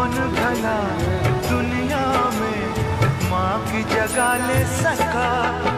कौन भला दुनिया में माँ की जगह ले सका।